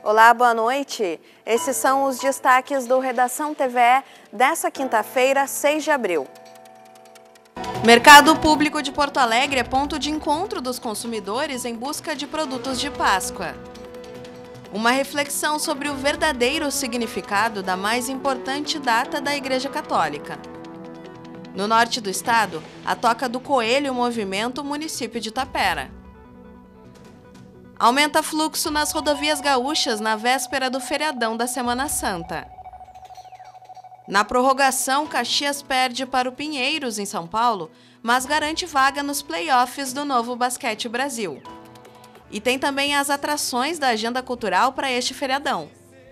Olá, boa noite. Esses são os destaques do Redação TVE dessa quinta-feira, 6 de abril. Mercado Público de Porto Alegre é ponto de encontro dos consumidores em busca de produtos de Páscoa. Uma reflexão sobre o verdadeiro significado da mais importante data da Igreja Católica. No norte do estado, a Toca do Coelho movimenta o município de Tapera. Aumenta fluxo nas rodovias gaúchas na véspera do feriadão da Semana Santa. Na prorrogação, Caxias perde para o Pinheiros, em São Paulo, mas garante vaga nos playoffs do Novo Basquete Brasil. E tem também as atrações da agenda cultural para este feriadão.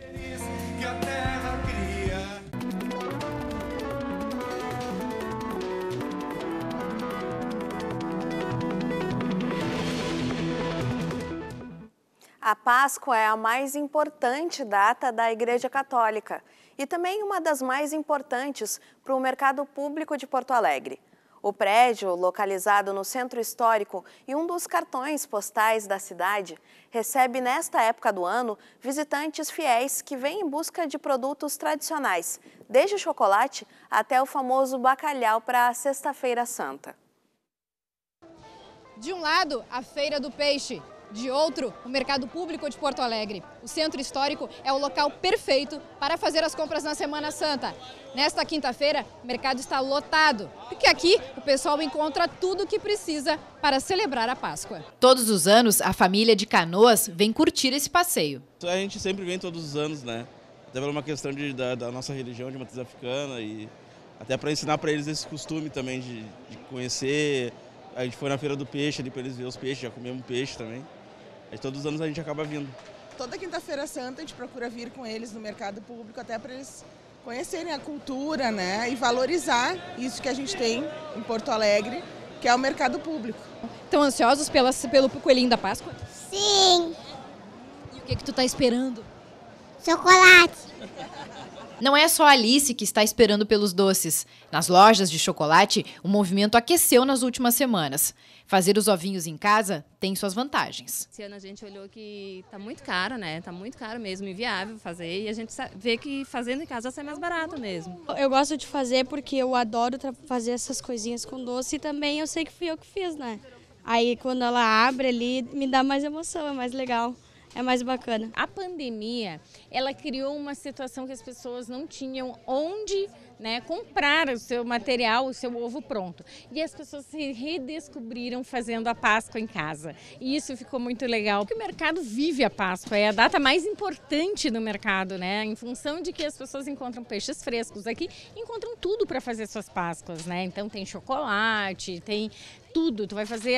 A Páscoa é a mais importante data da Igreja Católica e também uma das mais importantes para o Mercado Público de Porto Alegre. O prédio, localizado no centro histórico e um dos cartões postais da cidade, recebe nesta época do ano visitantes fiéis que vêm em busca de produtos tradicionais, desde o chocolate até o famoso bacalhau para a Sexta-feira Santa. De um lado, a Feira do Peixe. De outro, o Mercado Público de Porto Alegre. O centro histórico é o local perfeito para fazer as compras na Semana Santa. Nesta quinta-feira, o mercado está lotado, porque aqui o pessoal encontra tudo o que precisa para celebrar a Páscoa. Todos os anos, a família de Canoas vem curtir esse passeio. A gente sempre vem todos os anos, né? Até por uma questão da nossa religião de matriz africana e até para ensinar para eles esse costume também de conhecer. A gente foi na Feira do Peixe ali para eles verem os peixes, já comemos peixe também. Aí todos os anos a gente acaba vindo. Toda quinta-feira santa a gente procura vir com eles no mercado público, até para eles conhecerem a cultura, né? E valorizar isso que a gente tem em Porto Alegre, que é o mercado público. Estão ansiosos pelo coelhinho da Páscoa? Sim. E o que tu tá esperando? Chocolate. Não é só a Alice que está esperando pelos doces. Nas lojas de chocolate, o movimento aqueceu nas últimas semanas. Fazer os ovinhos em casa tem suas vantagens. Esse ano a gente olhou que tá muito caro, né? Tá muito caro mesmo, inviável fazer. E a gente vê que fazendo em casa sai mais barato mesmo. Eu gosto de fazer porque eu adoro fazer essas coisinhas com doce e também eu sei que fui eu que fiz, né? Aí quando ela abre ali, me dá mais emoção, é mais legal. É mais bacana. A pandemia, ela criou uma situação que as pessoas não tinham onde, né, comprar o seu material, o seu ovo pronto. E as pessoas se redescobriram fazendo a Páscoa em casa. E isso ficou muito legal, porque o mercado vive a Páscoa, é a data mais importante do mercado, né? Em função de que as pessoas encontram peixes frescos aqui, encontram tudo para fazer suas Páscoas, né? Então tem chocolate, tem tudo. Tu vai fazer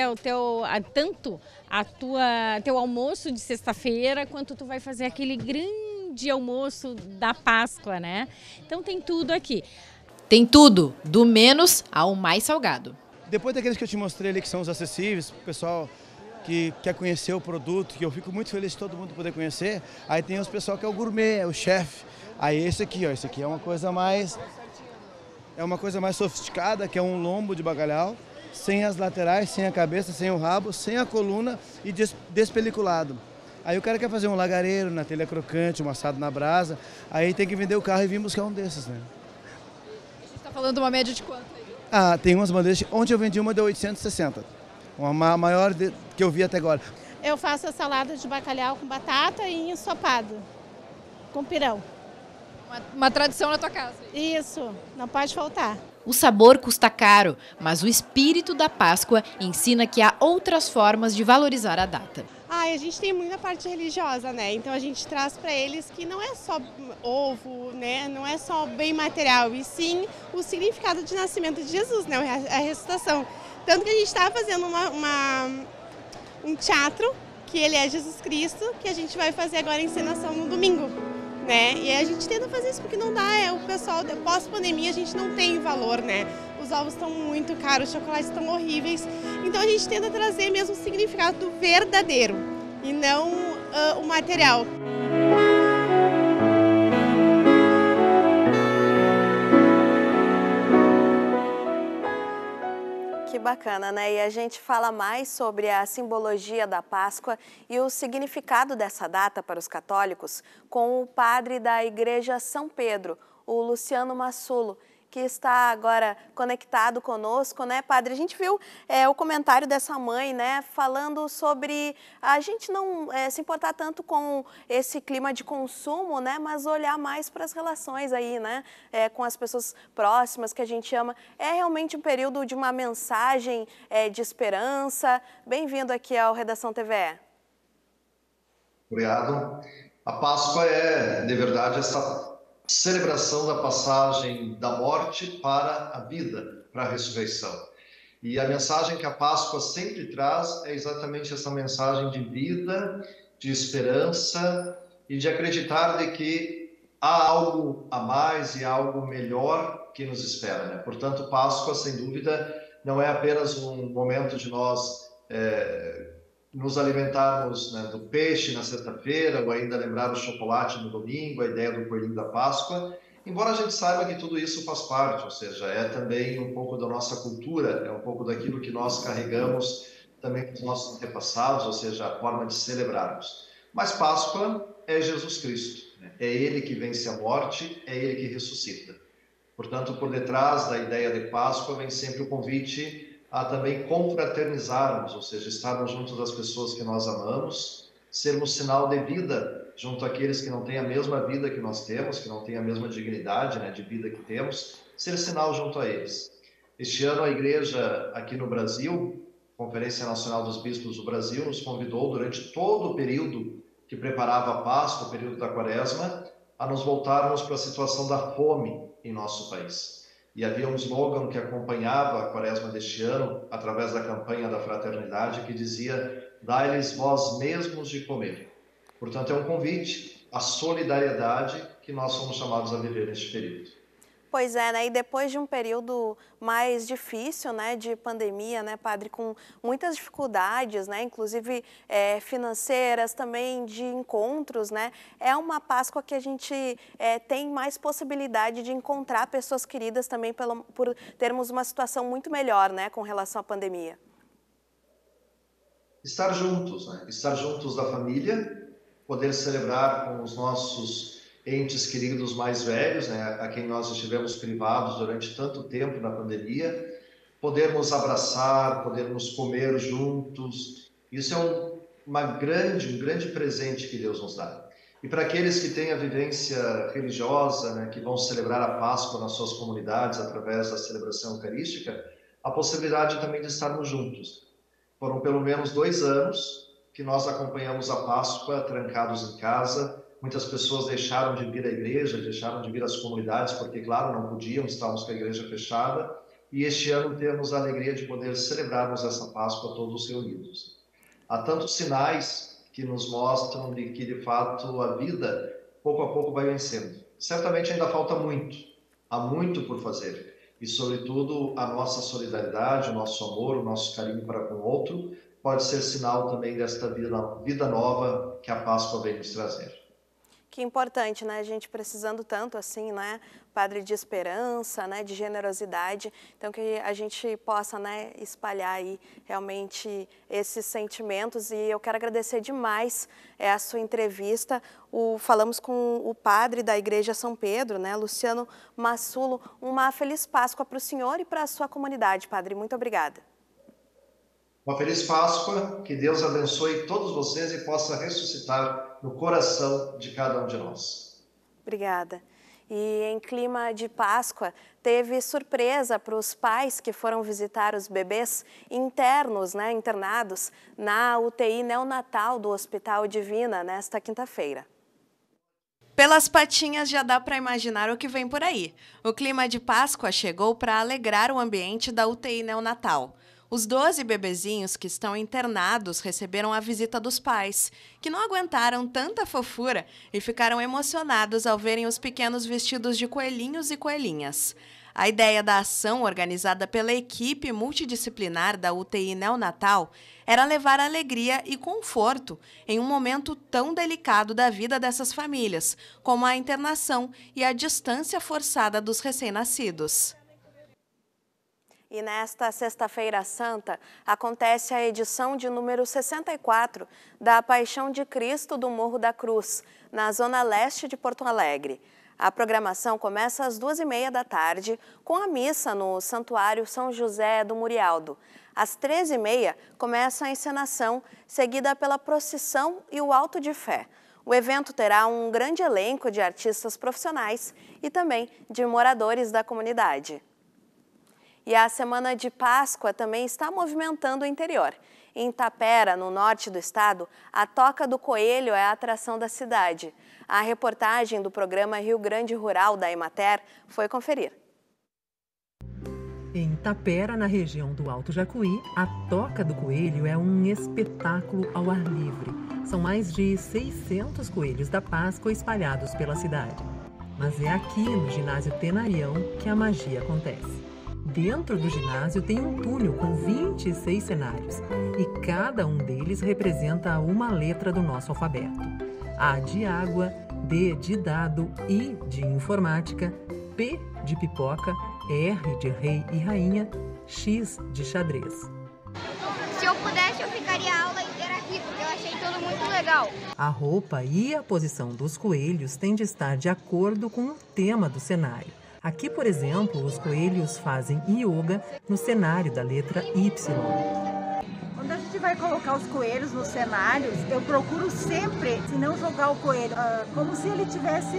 teu almoço de sexta-feira, quanto tu vai fazer aquele grande almoço da Páscoa, né? Então tem tudo aqui. Tem tudo, do menos ao mais salgado. Depois daqueles que eu te mostrei ali, que são os acessíveis, o pessoal que quer conhecer o produto, que eu fico muito feliz de todo mundo poder conhecer, aí tem os pessoal que é o gourmet, é o chefe. Aí esse aqui, ó, esse aqui é uma coisa mais sofisticada, que é um lombo de bacalhau, sem as laterais, sem a cabeça, sem o rabo, sem a coluna e despeliculado. Aí o cara quer fazer um lagareiro na telha crocante, um assado na brasa, aí tem que vender o carro e vir buscar um desses, né? A gente tá falando uma média de quanto aí? Ah, tem umas bandejas, ontem eu vendi uma de 860, uma maior que eu vi até agora. Eu faço a salada de bacalhau com batata e ensopado, com pirão. Uma tradição na tua casa. Isso, não pode faltar. O sabor custa caro, mas o espírito da Páscoa ensina que há outras formas de valorizar a data. A gente tem muita parte religiosa, né? Então a gente traz para eles que não é só ovo, né? Não é só bem material, e sim o significado de nascimento de Jesus, né? A ressuscitação. Tanto que a gente está fazendo um teatro, que ele é Jesus Cristo, que a gente vai fazer agora a encenação no domingo. Né? E a gente tenta fazer isso porque não dá, o pessoal, pós-pandemia a gente não tem valor, né? Os ovos estão muito caros, os chocolates estão horríveis, então a gente tenta trazer mesmo o significado do verdadeiro e não o material. Que Que bacana, né? E a gente fala mais sobre a simbologia da Páscoa e o significado dessa data para os católicos com o padre da Igreja São Pedro, o Luciano Massulo, que está agora conectado conosco, né, padre? A gente viu o comentário dessa mãe, né, falando sobre a gente não se importar tanto com esse clima de consumo, né, mas olhar mais para as relações aí, né, com as pessoas próximas que a gente ama. É realmente um período de uma mensagem de esperança. Bem-vindo aqui ao Redação TVE. Obrigado. A Páscoa é, de verdade, essa celebração da passagem da morte para a vida, para a ressurreição. E a mensagem que a Páscoa sempre traz é exatamente essa mensagem de vida, de esperança e de acreditar de que há algo a mais e algo melhor que nos espera, né? Portanto, Páscoa, sem dúvida, não é apenas um momento de nós nos alimentarmos, né, do peixe na sexta-feira, ou ainda lembrar o chocolate no domingo, a ideia do coelhinho da Páscoa, embora a gente saiba que tudo isso faz parte, ou seja, é também um pouco da nossa cultura, é um pouco daquilo que nós carregamos também dos nossos antepassados, ou seja, a forma de celebrarmos. Mas Páscoa é Jesus Cristo, né? É Ele que vence a morte, é Ele que ressuscita. Portanto, por detrás da ideia de Páscoa vem sempre o convite a também confraternizarmos, ou seja, estarmos junto das pessoas que nós amamos, sermos sinal de vida junto àqueles que não têm a mesma vida que nós temos, que não têm a mesma dignidade, né, de vida que temos, ser sinal junto a eles. Este ano a Igreja aqui no Brasil, Conferência Nacional dos Bispos do Brasil, nos convidou durante todo o período que preparava a Páscoa, o período da Quaresma, a nos voltarmos para a situação da fome em nosso país. E havia um slogan que acompanhava a Quaresma deste ano, através da campanha da fraternidade, que dizia: dai-lhes vós mesmos de comer. Portanto, é um convite à solidariedade que nós somos chamados a viver neste período. Pois é, né? E depois de um período mais difícil, né, de pandemia, né, padre, com muitas dificuldades, né, inclusive financeiras, também de encontros, né, é uma Páscoa que a gente tem mais possibilidade de encontrar pessoas queridas também por termos uma situação muito melhor, né, com relação à pandemia. Estar juntos, né? Estar juntos da família, poder celebrar com os nossos entes queridos mais velhos, né, a quem nós estivemos privados durante tanto tempo na pandemia, podermos abraçar, podermos comer juntos, isso é um grande presente que Deus nos dá. E para aqueles que têm a vivência religiosa, né, que vão celebrar a Páscoa nas suas comunidades através da celebração eucarística, a possibilidade também de estarmos juntos. Foram pelo menos 2 anos que nós acompanhamos a Páscoa trancados em casa. Muitas pessoas deixaram de vir à igreja, deixaram de vir às comunidades, porque, claro, não podiam, estávamos com a igreja fechada. E este ano temos a alegria de poder celebrarmos essa Páscoa todos reunidos. Há tantos sinais que nos mostram de que, de fato, a vida, pouco a pouco, vai vencendo. Certamente ainda falta muito, há muito por fazer. E, sobretudo, a nossa solidariedade, o nosso amor, o nosso carinho para com o outro, pode ser sinal também desta vida nova que a Páscoa vem nos trazer. Que importante, né? A gente precisando tanto assim, né, padre, de esperança, né, de generosidade, então que a gente possa, né, espalhar aí realmente esses sentimentos. E eu quero agradecer demais a sua entrevista. Falamos com o padre da Igreja São Pedro, né, Luciano Massulo. Uma feliz Páscoa para o senhor e para a sua comunidade, padre. Muito obrigada. Uma feliz Páscoa, que Deus abençoe todos vocês e possa ressuscitar no coração de cada um de nós. Obrigada. E em clima de Páscoa, teve surpresa para os pais que foram visitar os bebês internos, né, internados na UTI neonatal do Hospital Divina nesta quinta-feira. Pelas patinhas já dá para imaginar o que vem por aí. O clima de Páscoa chegou para alegrar o ambiente da UTI neonatal. Os 12 bebezinhos que estão internados receberam a visita dos pais, que não aguentaram tanta fofura e ficaram emocionados ao verem os pequenos vestidos de coelhinhos e coelhinhas. A ideia da ação, organizada pela equipe multidisciplinar da UTI neonatal, era levar alegria e conforto em um momento tão delicado da vida dessas famílias, como a internação e a distância forçada dos recém-nascidos. E nesta Sexta-feira Santa, acontece a edição de número 64 da Paixão de Cristo do Morro da Cruz, na zona leste de Porto Alegre. A programação começa às 2h30 da tarde, com a missa no Santuário São José do Murialdo. Às 13h30, começa a encenação, seguida pela procissão e o Alto de Fé. O evento terá um grande elenco de artistas profissionais e também de moradores da comunidade. E a Semana de Páscoa também está movimentando o interior. Em Tapera, no norte do estado, a Toca do Coelho é a atração da cidade. A reportagem do programa Rio Grande Rural da Emater foi conferir. Em Tapera, na região do Alto Jacuí, a Toca do Coelho é um espetáculo ao ar livre. São mais de 600 coelhos da Páscoa espalhados pela cidade. Mas é aqui, no ginásio Tenarião, que a magia acontece. Dentro do ginásio tem um túnel com 26 cenários e cada um deles representa uma letra do nosso alfabeto. A de água, D de dado, I de informática, P de pipoca, R de rei e rainha, X de xadrez. Se eu pudesse, eu ficaria a aula inteira aqui, porque eu achei tudo muito legal. A roupa e a posição dos coelhos têm de estar de acordo com o tema do cenário. Aqui, por exemplo, os coelhos fazem yoga no cenário da letra Y. Quando a gente vai colocar os coelhos nos cenários, eu procuro sempre, se não jogar o coelho, como se ele estivesse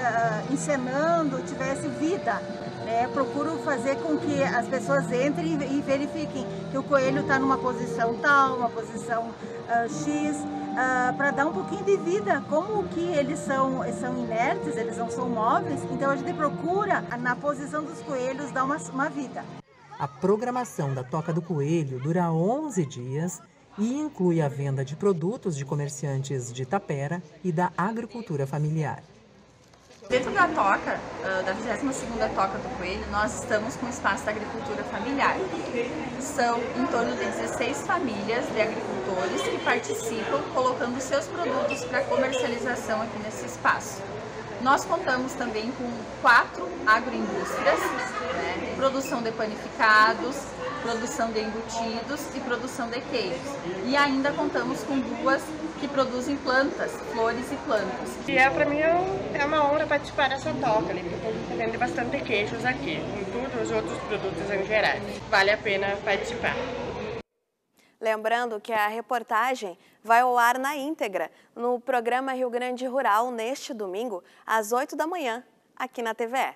encenando, tivesse vida. Procuro fazer com que as pessoas entrem e verifiquem que o coelho está numa posição tal, uma posição X, para dar um pouquinho de vida. Como que eles são inertes, eles não são móveis, então a gente procura, na posição dos coelhos, dar uma vida. A programação da Toca do Coelho dura 11 dias e inclui a venda de produtos de comerciantes de Tapera e da agricultura familiar. Dentro da toca, da 22ª Toca do Coelho, nós estamos com o espaço da agricultura familiar. São em torno de 16 famílias de agricultores que participam colocando seus produtos para comercialização aqui nesse espaço. Nós contamos também com 4 agroindústrias, produção de panificados, produção de embutidos e produção de queijos. E ainda contamos com 2 que produzem plantas, flores e plantas. E para mim é uma honra participar dessa toca, porque a gente vende bastante queijos aqui, com todos os outros produtos em geral. Vale a pena participar. Lembrando que a reportagem vai ao ar na íntegra no programa Rio Grande Rural neste domingo, às 8 da manhã, aqui na TVE.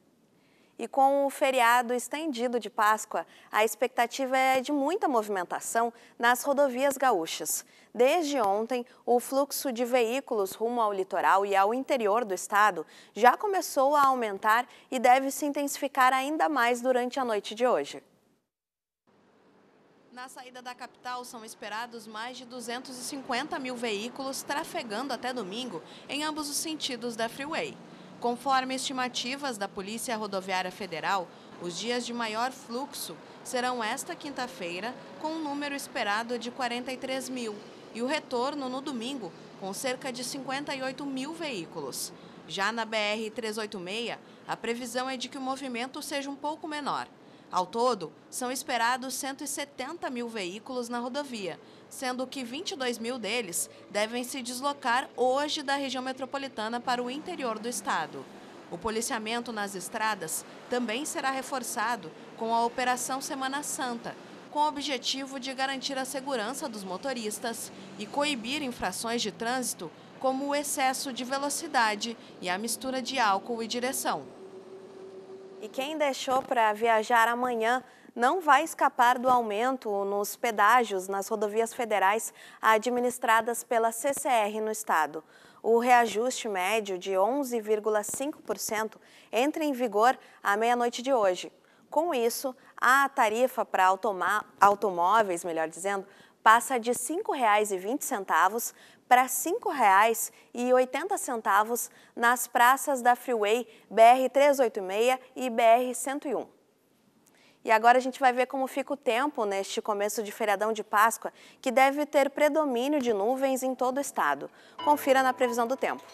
E com o feriado estendido de Páscoa, a expectativa é de muita movimentação nas rodovias gaúchas. Desde ontem, o fluxo de veículos rumo ao litoral e ao interior do estado já começou a aumentar e deve se intensificar ainda mais durante a noite de hoje. Na saída da capital, são esperados mais de 250 mil veículos trafegando até domingo em ambos os sentidos da Freeway. Conforme estimativas da Polícia Rodoviária Federal, os dias de maior fluxo serão esta quinta-feira, com um número esperado de 43 mil, e o retorno no domingo, com cerca de 58 mil veículos. Já na BR-386, a previsão é de que o movimento seja um pouco menor. Ao todo, são esperados 170 mil veículos na rodovia, sendo que 22 mil deles devem se deslocar hoje da região metropolitana para o interior do estado. O policiamento nas estradas também será reforçado com a Operação Semana Santa, com o objetivo de garantir a segurança dos motoristas e coibir infrações de trânsito como o excesso de velocidade e a mistura de álcool e direção. E quem deixou para viajar amanhã não vai escapar do aumento nos pedágios nas rodovias federais administradas pela CCR no estado. O reajuste médio de 11,5% entra em vigor à meia-noite de hoje. Com isso, a tarifa para automóveis, passa de R$ 5,20 para R$ 5,80 nas praças da Freeway BR-386 e BR-101. E agora a gente vai ver como fica o tempo neste começo de feriadão de Páscoa, que deve ter predomínio de nuvens em todo o estado. Confira na previsão do tempo.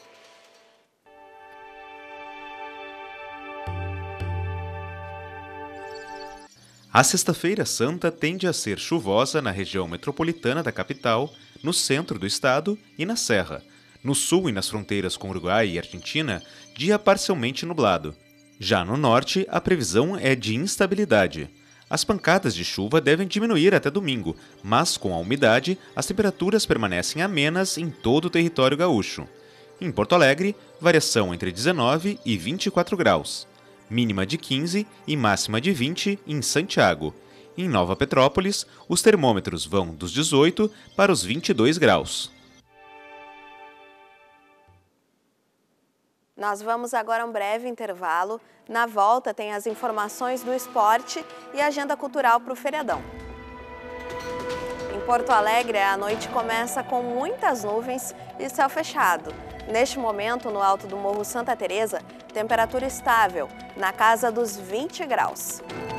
A Sexta-feira Santa tende a ser chuvosa na região metropolitana da capital, no centro do estado e na Serra. No sul e nas fronteiras com Uruguai e Argentina, dia parcialmente nublado. Já no norte, a previsão é de instabilidade. As pancadas de chuva devem diminuir até domingo, mas com a umidade, as temperaturas permanecem amenas em todo o território gaúcho. Em Porto Alegre, variação entre 19 e 24 graus. Mínima de 15 e máxima de 20 em Santiago. Em Nova Petrópolis, os termômetros vão dos 18 para os 22 graus. Nós vamos agora a um breve intervalo. Na volta tem as informações do esporte e agenda cultural para o feriadão. Em Porto Alegre, a noite começa com muitas nuvens e céu fechado. Neste momento, no alto do Morro Santa Teresa, temperatura estável, na casa dos 20 graus.